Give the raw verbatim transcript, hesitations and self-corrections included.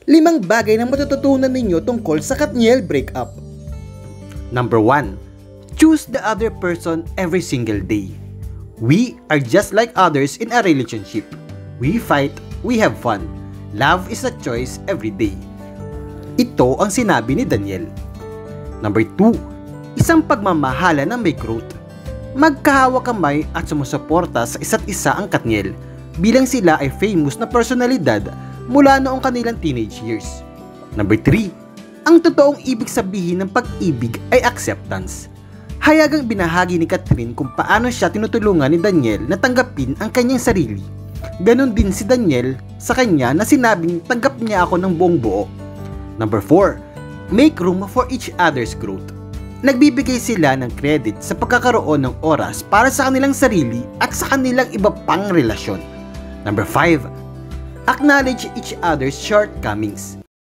Limang bagay na matututunan ninyo tungkol sa Katniel breakup. Number one. Choose the other person every single day. We are just like others in a relationship. We fight, we have fun. Love is a choice every day. Ito ang sinabi ni Daniel. Number two. Isang pagmamahala na may growth. Magkahawak kamay at sumusuporta sa isa't isa ang Katniel bilang sila ay famous na personalidad mula noong kanilang teenage years. Number three. Ang totoong ibig sabihin ng pag-ibig ay acceptance. Hayagang binahagi ni Catherine kung paano siya tinutulungan ni Daniel na tanggapin ang kanyang sarili. Ganon din si Daniel sa kanya na sinabing tanggap niya ako ng buong buo. Number four. Make room for each other's growth. Nagbibigay sila ng credit sa pagkakaroon ng oras para sa kanilang sarili at sa kanilang iba pang relasyon. Number five. Acknowledge each other's shortcomings.